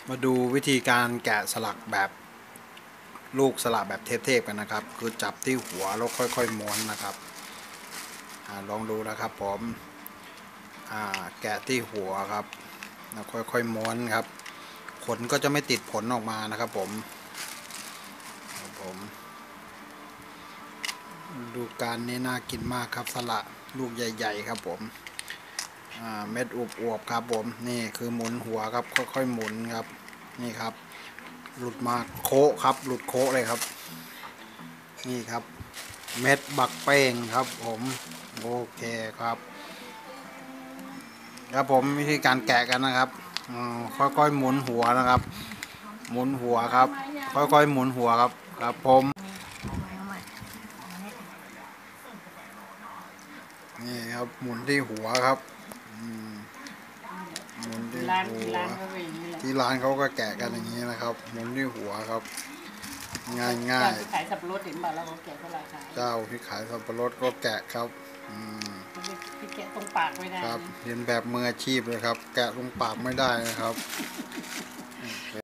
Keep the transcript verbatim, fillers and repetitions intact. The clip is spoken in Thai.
มาดูวิธีการแกะสลักแบบลูกสลักแบบเทพๆกันนะครับคือจับที่หัวแล้วค่อยๆม้วนนะครับอลองดูนะครับผมแกะที่หัวครับแล้วค่อยๆม้วนครับผลก็จะไม่ติดผลออกมานะครับผมครับผมดูการนี้น่ากินมากครับสละลูกใหญ่ๆครับผมเม็ดอวบๆครับผมนี่คือหมุนหัวครับค่อยๆหมุนครับนี่ครับหลุดมาโคะครับหลุดโคะเลยครับนี่ครับเม็ดบักเป้งครับผมโอเคครับครับผมวิธีการแกะกันนะครับค่อยๆหมุนหัวนะครับหมุนหัวครับค่อยๆหมุนหัวครับครับผมนี่ครับหมุนที่หัวครับหมุนที่หัวที่ร้านเขาก็แกะกันอย่างนี้นะครับหมุนที่หัวครับง่ายง่ายที่ขายสับปะรดเห็นบ่าเราแกะเท่าไหร่ขายเจ้าที่ขายสับปะรดก็แกะครับที่แกะตรงปากไม่ได้ครับเรียนแบบมืออาชีพเลยครับแกะตรงปากไม่ได้นะครับ